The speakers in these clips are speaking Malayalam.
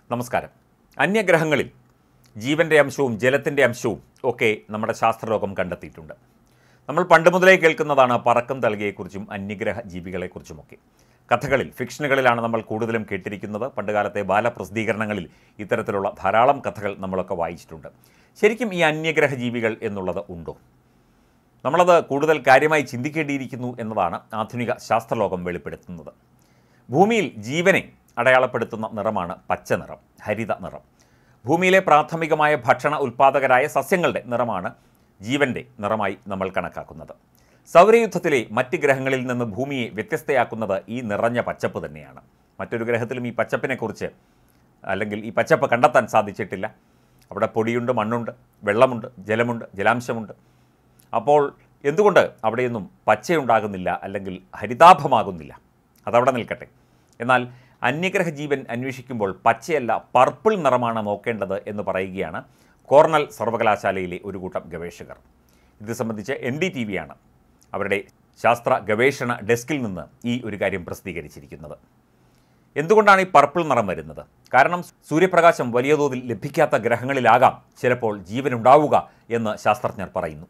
നമസ്കാരം. അന്യഗ്രഹങ്ങളിൽ ജീവൻ്റെ അംശവും ജലത്തിൻ്റെ അംശവും ഒക്കെ നമ്മുടെ ശാസ്ത്രലോകം കണ്ടെത്തിയിട്ടുണ്ട്. നമ്മൾ പണ്ട് മുതലേ കേൾക്കുന്നതാണ് പറക്കും തളികയെക്കുറിച്ചും അന്യഗ്രഹ ജീവികളെക്കുറിച്ചുമൊക്കെ. കഥകളിൽ, ഫിക്ഷനുകളിലാണ് നമ്മൾ കൂടുതലും കേട്ടിരിക്കുന്നത്. പണ്ടുകാലത്തെ ബാലപ്രസിദ്ധീകരണങ്ങളിൽ ഇത്തരത്തിലുള്ള ധാരാളം കഥകൾ നമ്മളൊക്കെ വായിച്ചിട്ടുണ്ട്. ശരിക്കും ഈ അന്യഗ്രഹ ജീവികൾ എന്നുള്ളത് ഉണ്ടോ? നമ്മളത് കൂടുതൽ കാര്യമായി ചിന്തിക്കേണ്ടിയിരിക്കുന്നു എന്നതാണ് ആധുനിക ശാസ്ത്രലോകം വെളിപ്പെടുത്തുന്നത്. ഭൂമിയിൽ ജീവനെ അടയാളപ്പെടുത്തുന്ന നിറമാണ് പച്ച നിറം, ഹരിത നിറം. ഭൂമിയിലെ പ്രാഥമികമായ ഭക്ഷണ ഉൽപ്പാദകരായ സസ്യങ്ങളുടെ നിറമാണ് ജീവൻ്റെ നിറമായി നമ്മൾ കണക്കാക്കുന്നത്. സൗരയൂഥത്തിലെ മറ്റ് ഗ്രഹങ്ങളിൽ നിന്ന് ഭൂമിയെ വ്യത്യസ്തയാക്കുന്നത് ഈ നിറഞ്ഞ പച്ചപ്പ് തന്നെയാണ്. മറ്റൊരു ഗ്രഹത്തിലും ഈ പച്ചപ്പിനെക്കുറിച്ച് അല്ലെങ്കിൽ ഈ പച്ചപ്പ് കണ്ടെത്താൻ സാധിച്ചിട്ടില്ല. അവിടെ പൊടിയുണ്ട്, മണ്ണുണ്ട്, വെള്ളമുണ്ട്, ജലമുണ്ട്, ജലാംശമുണ്ട്. അപ്പോൾ എന്തുകൊണ്ട് അവിടെയൊന്നും പച്ചയുണ്ടാകുന്നില്ല അല്ലെങ്കിൽ ഹരിതാഭമാകുന്നില്ല? അതവിടെ നിൽക്കട്ടെ. എന്നാൽ അന്യഗ്രഹ ജീവൻ അന്വേഷിക്കുമ്പോൾ പച്ചയല്ല പർപ്പിൾ നിറമാണ് നോക്കേണ്ടത് എന്ന് പറയുകയാണ് കോർണൽ സർവകലാശാലയിലെ ഒരു കൂട്ടം ഗവേഷകർ. ഇത് സംബന്ധിച്ച് NDTV ആണ് അവരുടെ ശാസ്ത്ര ഗവേഷണ ഡെസ്കിൽ നിന്ന് ഈ ഒരു കാര്യം പ്രസിദ്ധീകരിച്ചിരിക്കുന്നത്. എന്തുകൊണ്ടാണ് ഈ പർപ്പിൾ നിറം വരുന്നത്? കാരണം സൂര്യപ്രകാശം വലിയ തോതിൽ ലഭിക്കാത്ത ഗ്രഹങ്ങളിലാകാം ചിലപ്പോൾ ജീവനുണ്ടാവുക എന്ന് ശാസ്ത്രജ്ഞർ പറയുന്നു.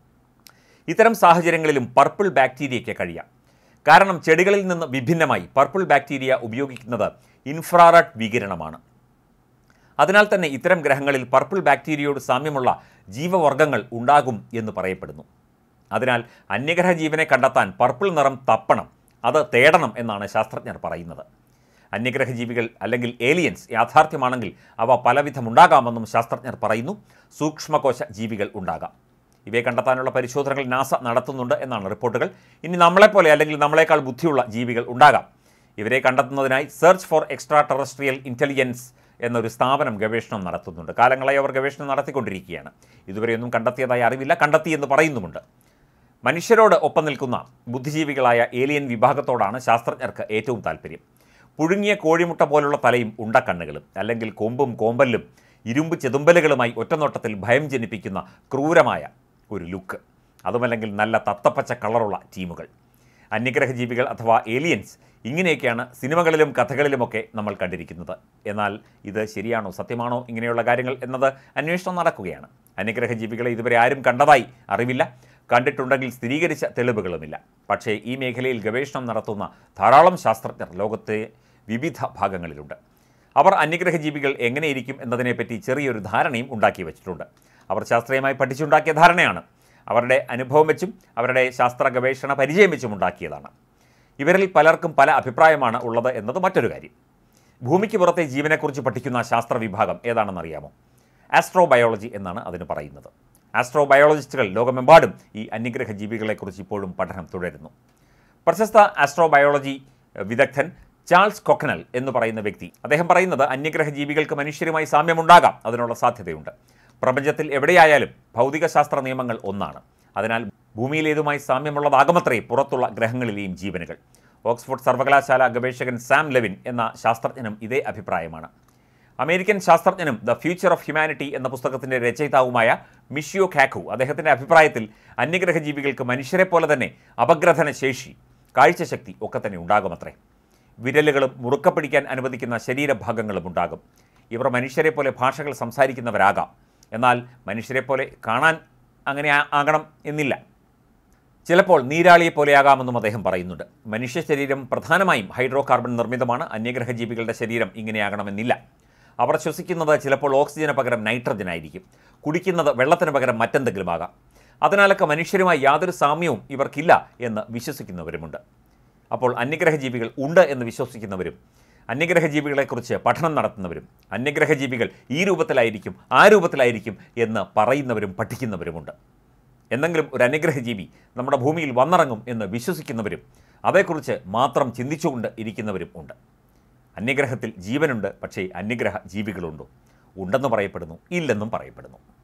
ഇത്തരം സാഹചര്യങ്ങളിലും പർപ്പിൾ ബാക്ടീരിയയ്ക്ക് കഴിയാം. കാരണം ചെടികളിൽ നിന്ന് വിഭിന്നമായി പർപ്പിൾ ബാക്ടീരിയ ഉപയോഗിക്കുന്നത് ഇൻഫ്രാറെഡ് വികിരണമാണ്. അതിനാൽ തന്നെ ഇത്തരം ഗ്രഹങ്ങളിൽ പർപ്പിൾ ബാക്ടീരിയയോട് സാമ്യമുള്ള ജീവവർഗ്ഗങ്ങൾ ഉണ്ടാകും എന്ന് പറയപ്പെടുന്നു. അതിനാൽ അന്യഗ്രഹ ജീവനെ കണ്ടെത്താൻ പർപ്പിൾ നിറം തപ്പണം, അത് തേടണം എന്നാണ് ശാസ്ത്രജ്ഞർ പറയുന്നത്. അന്യഗ്രഹ ജീവികൾ അല്ലെങ്കിൽ ഏലിയൻസ് യാഥാർത്ഥ്യമാണെങ്കിൽ അവ പലവിധമുണ്ടാകാമെന്നും ശാസ്ത്രജ്ഞർ പറയുന്നു. സൂക്ഷ്മകോശ ജീവികൾ ഉണ്ടാകാം. ഇവയെ കണ്ടെത്താനുള്ള പരിശോധനകൾ നാസ നടത്തുന്നുണ്ട് എന്നാണ് റിപ്പോർട്ടുകൾ. ഇനി നമ്മളെപ്പോലെ അല്ലെങ്കിൽ നമ്മളെക്കാൾ ബുദ്ധിയുള്ള ജീവികൾ ഉണ്ടാകാം. ഇവരെ കണ്ടെത്തുന്നതിനായി search for extra terrestrial intelligence എന്നൊരു സ്ഥാപനം ഗവേഷണം നടത്തുന്നുണ്ട്. കാലങ്ങളായി അവർ ഗവേഷണം നടത്തിക്കൊണ്ടിരിക്കുകയാണ്. ഇതുവരെയൊന്നും കണ്ടെത്തിയതായി അറിവില്ല, കണ്ടെത്തിയെന്ന് പറയുന്നുമുണ്ട്. മനുഷ്യരോട് ഒപ്പം നിൽക്കുന്ന ബുദ്ധിജീവികളായ ഏലിയൻ വിഭാഗത്തോടാണ് ശാസ്ത്രജ്ഞർക്ക് ഏറ്റവും താല്പര്യം. പുഴുങ്ങിയ കോഴിമുട്ട പോലുള്ള തലയും ഉണ്ടക്കണ്ണുകളും അല്ലെങ്കിൽ കൊമ്പും കോമ്പല്ലും ഇരുമ്പ് ചെതുമ്പലുകളുമായി ഒറ്റനോട്ടത്തിൽ ഭയം ജനിപ്പിക്കുന്ന ക്രൂരമായ ഒരു ലുക്ക്, അതുമല്ലെങ്കിൽ നല്ല തത്തപ്പച്ച കളറുള്ള ടീമുകൾ. അന്യഗ്രഹ ജീവികൾ അഥവാ ഏലിയൻസ് ഇങ്ങനെയൊക്കെയാണ് സിനിമകളിലും കഥകളിലുമൊക്കെ നമ്മൾ കണ്ടിരിക്കുന്നത്. എന്നാൽ ഇത് ശരിയാണോ, സത്യമാണോ ഇങ്ങനെയുള്ള കാര്യങ്ങൾ എന്നത് അന്വേഷണം നടക്കുകയാണ്. അന്യഗ്രഹ ജീവികളെ ഇതുവരെ ആരും കണ്ടതായി അറിവില്ല. കണ്ടിട്ടുണ്ടെങ്കിൽ സ്ഥിരീകരിച്ച തെളിവുകളുമില്ല. പക്ഷേ ഈ മേഖലയിൽ ഗവേഷണം നടത്തുന്ന ധാരാളം ശാസ്ത്രജ്ഞർ ലോകത്തെ വിവിധ ഭാഗങ്ങളിലുണ്ട്. അവർ അന്യഗ്രഹ ജീവികൾ എങ്ങനെയിരിക്കും എന്നതിനെപ്പറ്റി ചെറിയൊരു ധാരണയും ഉണ്ടാക്കി വച്ചിട്ടുണ്ട്. അവർ ശാസ്ത്രീയമായി പഠിച്ചുണ്ടാക്കിയ ധാരണയാണ്. അവരുടെ അനുഭവം വെച്ചും അവരുടെ ശാസ്ത്ര ഗവേഷണ പരിചയം വെച്ചും ഉണ്ടാക്കിയതാണ്. ഇവരിൽ പലർക്കും പല അഭിപ്രായമാണ് ഉള്ളത് എന്നത് മറ്റൊരു കാര്യം. ഭൂമിക്ക് പുറത്തെ ജീവനെക്കുറിച്ച് പഠിക്കുന്ന ശാസ്ത്ര വിഭാഗം ഏതാണെന്നറിയാമോ? ആസ്ട്രോബയോളജി എന്നാണ് അതിന് പറയുന്നത്. ആസ്ട്രോബയോളജിസ്റ്റുകൾ ലോകമെമ്പാടും ഈ അന്യഗ്രഹ ജീവികളെക്കുറിച്ച് ഇപ്പോഴും പഠനം തുടരുന്നു. പ്രശസ്ത ആസ്ട്രോബയോളജി വിദഗ്ധൻ ചാൾസ് കൊക്കനൽ എന്ന് പറയുന്ന വ്യക്തി, അദ്ദേഹം പറയുന്നത് അന്യഗ്രഹ ജീവികൾക്ക് മനുഷ്യരുമായി സാമ്യമുണ്ടാകാം, അതിനുള്ള സാധ്യതയുണ്ട്. പ്രപഞ്ചത്തിൽ എവിടെയായാലും ഭൗതികശാസ്ത്ര നിയമങ്ങൾ ഒന്നാണ്. അതിനാൽ ഭൂമിയിലേതുമായി സാമ്യമുള്ളതാകുമത്രേ പുറത്തുള്ള ഗ്രഹങ്ങളിലെയും ജീവനുകൾ. ഓക്സ്ഫോർഡ് സർവകലാശാല ഗവേഷകൻ സാം ലെവിൻ എന്ന ശാസ്ത്രജ്ഞനും ഇതേ അഭിപ്രായമാണ്. അമേരിക്കൻ ശാസ്ത്രജ്ഞനും ദ ഫ്യൂച്ചർ ഓഫ് ഹ്യൂമാനിറ്റി എന്ന പുസ്തകത്തിൻ്റെ രചയിതാവുമായ മിഷിയോ കാക്കു, അദ്ദേഹത്തിൻ്റെ അഭിപ്രായത്തിൽ അന്യഗ്രഹ ജീവികൾക്ക് മനുഷ്യരെ പോലെ തന്നെ അപഗ്രഥന ശേഷി, കാഴ്ചശക്തി ഒക്കെ തന്നെ ഉണ്ടാകുമത്രേ. വിരലുകളും മുറുക്ക പിടിക്കാൻ അനുവദിക്കുന്ന ശരീരഭാഗങ്ങളും ഉണ്ടാകും. ഇവർ മനുഷ്യരെ പോലെ ഭാഷകൾ സംസാരിക്കുന്നവരാകാം. എന്നാൽ മനുഷ്യരെ പോലെ കാണാൻ അങ്ങനെ ആകണം എന്നില്ല. ചിലപ്പോൾ നീരാളിയെപ്പോലെയാകാമെന്നും അദ്ദേഹം പറയുന്നുണ്ട്. മനുഷ്യ ശരീരം പ്രധാനമായും ഹൈഡ്രോ കാർബൺ നിർമ്മിതമാണ്. അന്യഗ്രഹ ജീവികളുടെ ശരീരം ഇങ്ങനെയാകണമെന്നില്ല. അവർ ശ്വസിക്കുന്നത് ചിലപ്പോൾ ഓക്സിജന് പകരം നൈട്രജൻ ആയിരിക്കും. കുടിക്കുന്നത് വെള്ളത്തിന് പകരം മറ്റെന്തെങ്കിലും ആകാം. അതിനാലൊക്കെ മനുഷ്യരുമായി യാതൊരു സാമ്യവും ഇവർക്കില്ല എന്ന് വിശ്വസിക്കുന്നവരുമുണ്ട്. അപ്പോൾ അന്യഗ്രഹ ജീവികൾ ഉണ്ട് എന്ന് വിശ്വസിക്കുന്നവരും അന്യഗ്രഹ ജീവികളെക്കുറിച്ച് പഠനം നടത്തുന്നവരും അന്യഗ്രഹ ജീവികൾ ഈ രൂപത്തിലായിരിക്കും ആ രൂപത്തിലായിരിക്കും എന്ന് പറയുന്നവരും പഠിക്കുന്നവരുമുണ്ട്. എന്തെങ്കിലും ഒരു അന്യഗ്രഹ ജീവി നമ്മുടെ ഭൂമിയിൽ വന്നിറങ്ങും എന്ന് വിശ്വസിക്കുന്നവരും അതേക്കുറിച്ച് മാത്രം ചിന്തിച്ചുകൊണ്ട് ഇരിക്കുന്നവരും ഉണ്ട്. അന്യഗ്രഹത്തിൽ ജീവനുണ്ട്, പക്ഷേ അന്യഗ്രഹ ജീവികളുണ്ടോ? ഉണ്ടെന്ന് പറയപ്പെടുന്നു, ഇല്ലെന്നും പറയപ്പെടുന്നു.